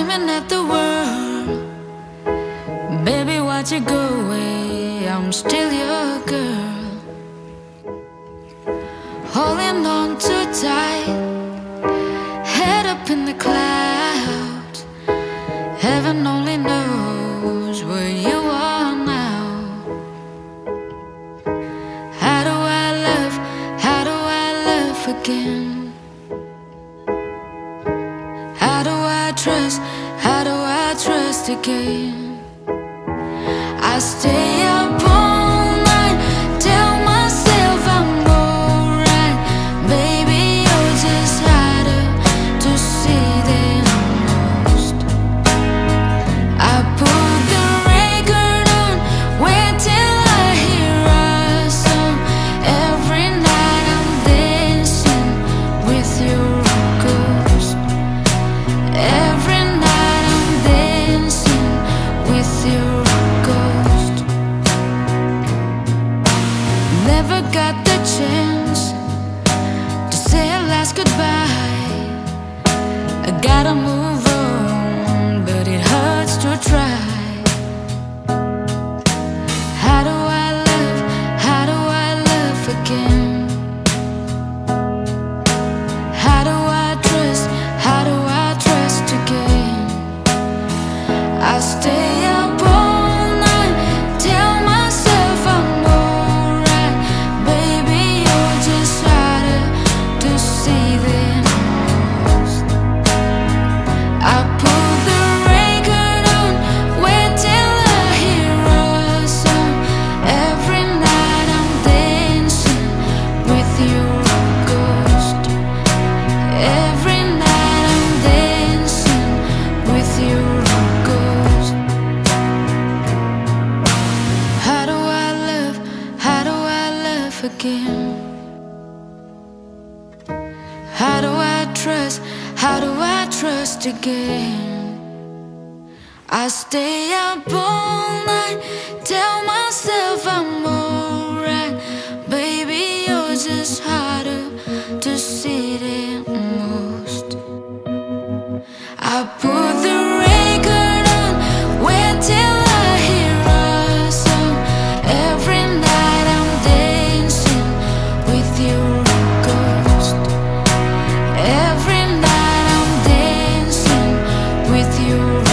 screaming at the world. Baby, watch it go away, I'm still your girl. Holding on too tight, head up in the clouds. Heaven only knows where you are now. How do I love again? How do I trust again? I stay up all night, tell myself I'm alright. Baby, you're just harder to see than most. I put the record on, wait till I hear a song. Every night I'm dancing with your ghost. Every night I'm dancing with your ghost. Never got the chance to say a last goodbye. I gotta move on, but it hurts to try. How do I love again? How do I trust again? I stay up all night, tell myself I'm alright. Baby, you're just harder to see than most. I put the record on, wait till I hear a song. Every night I'm dancing with your ghost. Every night I'm dancing with your ghost. How do I love again? How do I trust again? I stay up all night, tell myself I'm alright. Baby, you're just harder to see than most. I put the record on, wait till I hear a song. Every night I'm dancing with your ghost. Every night I'm dancing with your